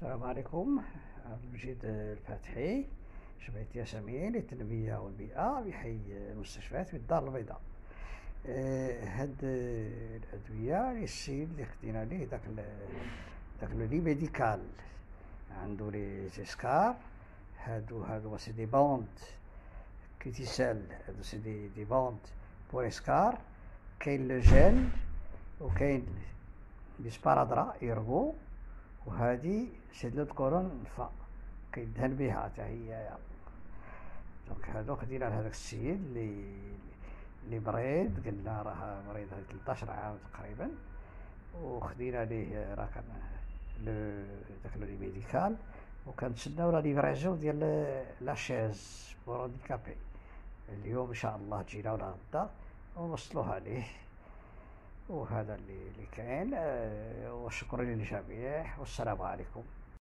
السلام عليكم. عبد المجيد الفاتحي، جمعية ياسمين للتنمية والبيئة بحي المستشفيات بالدار البيضاء. هاد الأدوية للسيد اللي خدينا ليه داك لو لي ميديكال، عندو لي زيسكار، هادو سي دي بوند كيتيسال، هادو سي دي بوند بور اسكار. كاين لو جيل وكاين لي سبارادرا يرغو، وهادي سيد لو كورون فا كيدهن بها حتى هي. دونك هادو خدينا لهداك السيد اللي مريض، قلنا راه مريض 13 عام تقريبا، وخدينا ليه راه كان داك لو لي ميديكال، وكنتسناو لا ليفريزون ديال لاشيز بور هانديكابي. اليوم ان شاء الله تجينا ولا غدا ونوصلوها ليه. وهذا اللي كاين. وشكرا للجميع والسلام عليكم.